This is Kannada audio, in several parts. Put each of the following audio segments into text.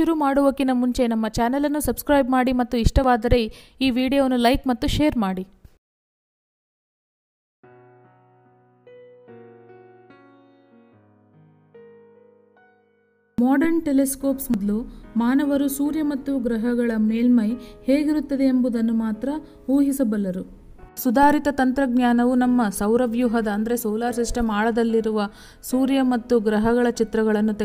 ಶುರು ಮಾಡುವಕ್ಕಿಂತ ಮುಂಚೆ ನಮ್ಮ ಚಾನೆಲನ್ನು ಸಬ್ಸ್ಕ್ರೈಬ್ ಮಾಡಿ ಮತ್ತು ಇಷ್ಟವಾದರೆ ಈ ವಿಡಿಯೋವನ್ನು ಲೈಕ್ ಮತ್ತು ಶೇರ್ ಮಾಡಿ. ಮಾಡರ್ನ್ ಟೆಲಿಸ್ಕೋಪ್ಸ್ ಮೊದಲು ಮಾನವರು ಸೂರ್ಯ ಮತ್ತು ಗ್ರಹಗಳ ಮೇಲ್ಮೈ ಹೇಗಿರುತ್ತದೆ ಎಂಬುದನ್ನು ಮಾತ್ರ ಊಹಿಸಬಲ್ಲರು. ಸುಧಾರಿತ ತಂತ್ರಜ್ಞಾನವು ನಮ್ಮ ಸೌರವ್ಯೂಹದ ಅಂದರೆ ಸೋಲಾರ್ ಸಿಸ್ಟಮ್ ಆಳದಲ್ಲಿರುವ ಸೂರ್ಯ ಮತ್ತು ಗ್ರಹಗಳ ಚಿತ್ರಗಳನ್ನು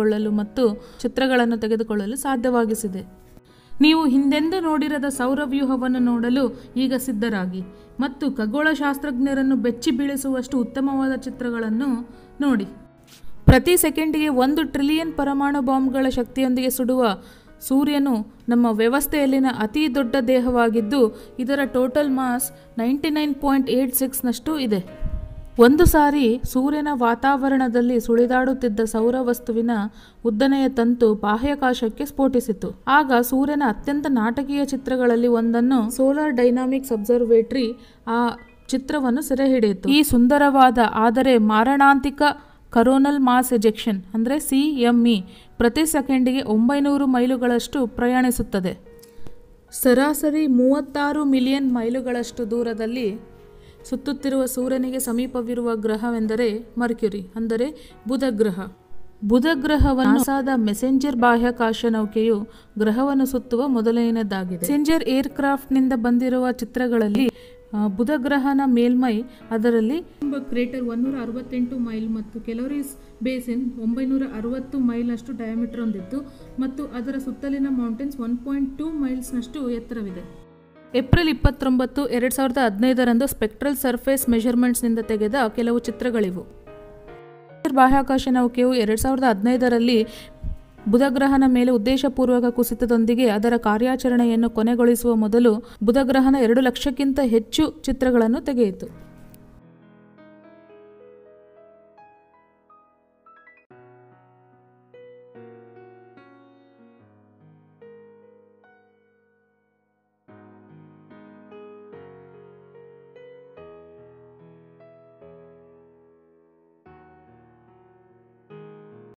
ತೆಗೆದುಕೊಳ್ಳಲು ಸಾಧ್ಯವಾಗಿಸಿದೆ. ನೀವು ಹಿಂದೆಂದೂ ನೋಡಿರದ ಸೌರವ್ಯೂಹವನ್ನು ನೋಡಲು ಈಗ ಸಿದ್ಧರಾಗಿ ಮತ್ತು ಖಗೋಳಶಾಸ್ತ್ರಜ್ಞರನ್ನು ಬೆಚ್ಚಿ ಬೀಳಿಸುವಷ್ಟು ಉತ್ತಮವಾದ ಚಿತ್ರಗಳನ್ನು ನೋಡಿ. ಪ್ರತಿ ಸೆಕೆಂಡಿಗೆ 1 ಟ್ರಿಲಿಯನ್ ಪರಮಾಣು ಬಾಂಬ್ಗಳ ಶಕ್ತಿಯೊಂದಿಗೆ ಸುಡುವ ಸೂರ್ಯನು ನಮ್ಮ ವ್ಯವಸ್ಥೆಯಲ್ಲಿನ ಅತಿ ದೊಡ್ಡ ದೇಹವಾಗಿದ್ದು ಇದರ ಟೋಟಲ್ ಮಾಸ್ 99.86ನಷ್ಟು ಇದೆ. ಒಂದು ಸಾರಿ ಸೂರ್ಯನ ವಾತಾವರಣದಲ್ಲಿ ಸುಳಿದಾಡುತ್ತಿದ್ದ ಸೌರವಸ್ತುವಿನ ಉದ್ದನೆಯ ತಂತು ಬಾಹ್ಯಾಕಾಶಕ್ಕೆ ಸ್ಫೋಟಿಸಿತು. ಆಗ ಸೂರ್ಯನ ಅತ್ಯಂತ ನಾಟಕೀಯ ಚಿತ್ರಗಳಲ್ಲಿ ಒಂದನ್ನು ಸೋಲಾರ್ ಡೈನಾಮಿಕ್ಸ್ ಅಬ್ಸರ್ವೇಟರಿ ಆ ಚಿತ್ರವನ್ನು ಸೆರೆ ಹಿಡಿಯಿತು. ಈ ಸುಂದರವಾದ ಆದರೆ ಮಾರಣಾಂತಿಕ ಕರೋನಲ್ ಮಾಸ್ ಎಜೆಕ್ಷನ್ ಅಂದರೆ CME ಪ್ರತಿ ಸೆಕೆಂಡಿಗೆ 900 ಮೈಲುಗಳಷ್ಟು ಪ್ರಯಾಣಿಸುತ್ತದೆ. ಸರಾಸರಿ 36 ಮಿಲಿಯನ್ ಮೈಲುಗಳಷ್ಟು ದೂರದಲ್ಲಿ ಸುತ್ತುತ್ತಿರುವ ಸೂರ್ಯನಿಗೆ ಸಮೀಪವಿರುವ ಗ್ರಹವೆಂದರೆ ಮರ್ಕ್ಯುರಿ ಅಂದರೆ ಬುಧ ಗ್ರಹ. ಬುಧ ಗ್ರಹವನ್ನು ನಾಸಾದ ಮೆಸೆಂಜರ್ ಬಾಹ್ಯಾಕಾಶ ನೌಕೆಯು ಗ್ರಹವನ್ನು ಸುತ್ತುವ ಮೊದಲನೆಯದಾಗಿದೆ. ಮೆಸೆಂಜರ್ ಏರ್ಕ್ರಾಫ್ಟ್ನಿಂದ ಬಂದಿರುವ ಚಿತ್ರಗಳಲ್ಲಿ ಬುಧ ಗ್ರಹನ ಮೇಲ್ಮೈ ಅದರಲ್ಲಿ ಕ್ರೇಟರ್ 168 ಮೈಲ್ ಮತ್ತು ಕೆಲೋರಿಸ್ ಬೇಸಿನ್ 960 ಮೈಲ್ನಷ್ಟು ಡಯಾಮೀಟರ್ ಹೊಂದಿತ್ತು ಮತ್ತು ಅದರ ಸುತ್ತಲಿನ ಮೌಂಟೇನ್ಸ್ 1.2 ಮೈಲ್ಸ್ನಷ್ಟು ಎತ್ತರವಿದೆ. ಏಪ್ರಿಲ್ 29, 2015ರಂದು ಸ್ಪೆಕ್ಟ್ರಲ್ ಸರ್ಫೇಸ್ ಮೆಷರ್ಮೆಂಟ್ಸ್ನಿಂದ ತೆಗೆದ ಕೆಲವು ಚಿತ್ರಗಳಿವು. ಬಾಹ್ಯಾಕಾಶ ನೌಕೆಯು 2015ರಲ್ಲಿ ಬುಧಗ್ರಹನ ಮೇಲೆ ಉದ್ದೇಶಪೂರ್ವಕ ಕುಸಿತದೊಂದಿಗೆ ಅದರ ಕಾರ್ಯಾಚರಣೆಯನ್ನು ಕೊನೆಗೊಳಿಸುವ ಮೊದಲು ಬುಧಗ್ರಹನ 2 ಲಕ್ಷಕ್ಕಿಂತ ಹೆಚ್ಚು ಚಿತ್ರಗಳನ್ನು ತೆಗೆಯಿತು.